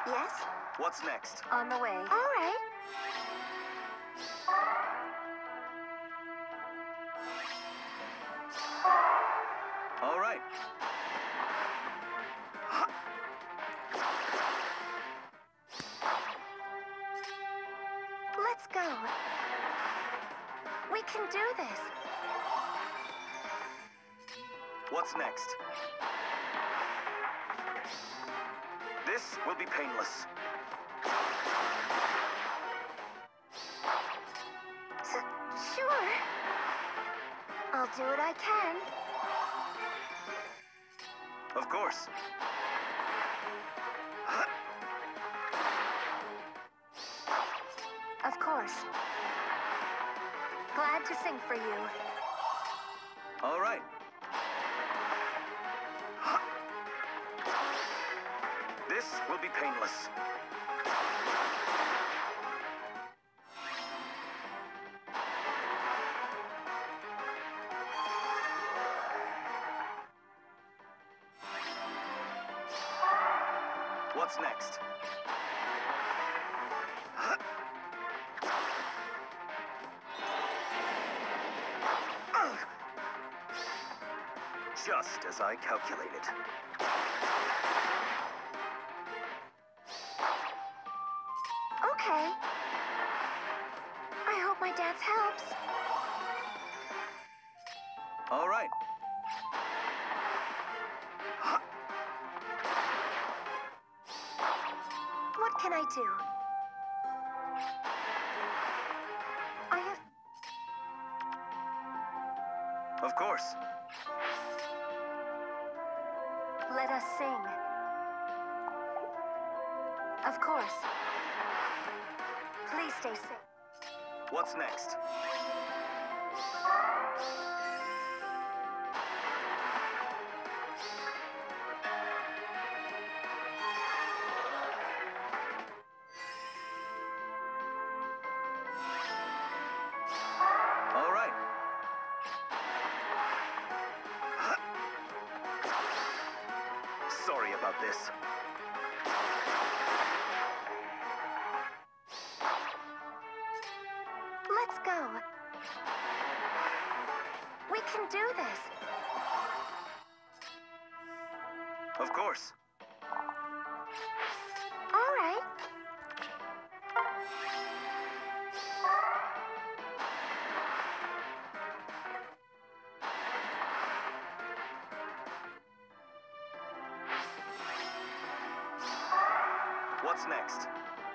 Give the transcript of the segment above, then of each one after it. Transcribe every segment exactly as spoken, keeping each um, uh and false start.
Yes? What's next? On the way. All right. All right. Let's go. We can do this. What's next? This will be painless. S- sure. I'll do what I can. Of course. Of course. Glad to sing for you. All right. This will be painless. What's next? Just as I calculated. Okay. I hope my dance helps. All right. What can I do? I have... Of course. Let us sing. Of course. Please stay safe. What's next? All right. Sorry about this. Let's go. We can do this. Of course. All right. What's next?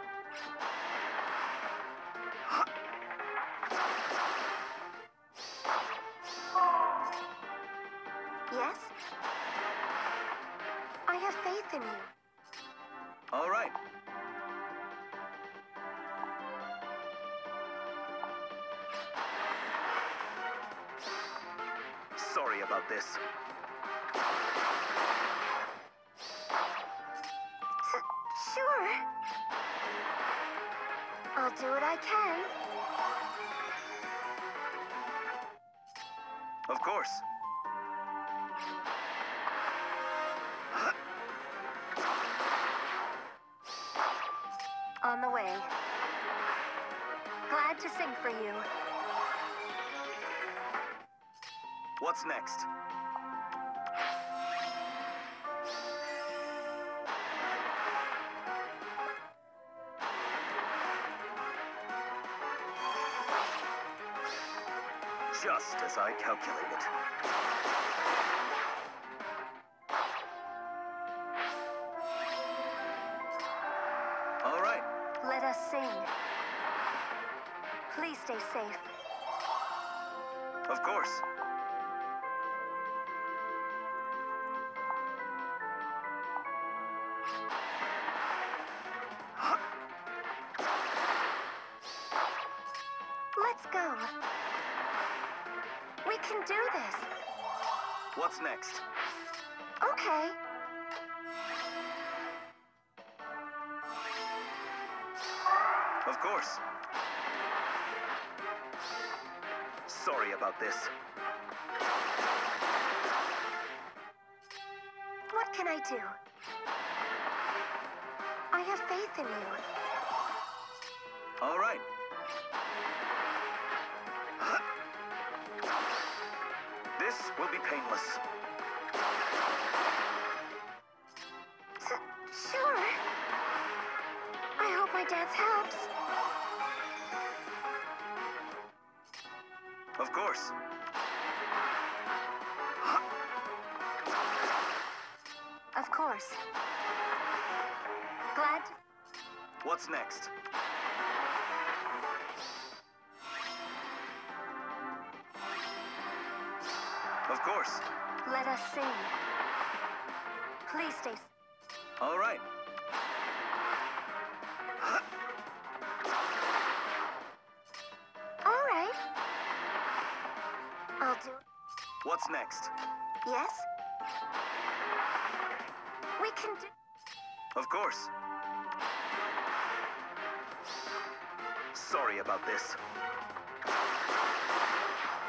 Yes? I have faith in you. All right. Sorry about this. S- sure. I'll do what I can. Of course. On the way. Glad to sing for you. What's next? Just as I calculated. All right. Let us sing. Please stay safe. Of course. Let's go. We can do this. What's next? Okay. Of course. Sorry about this. What can I do? I have faith in you. All right. This will be painless. S- sure. I hope my dance helps. Of course. Of course. Glad to... What's next? Of course. Let us sing. Please stay... s- All right. All right. I'll do... What's next? Yes? We can do... Of course. Sorry about this.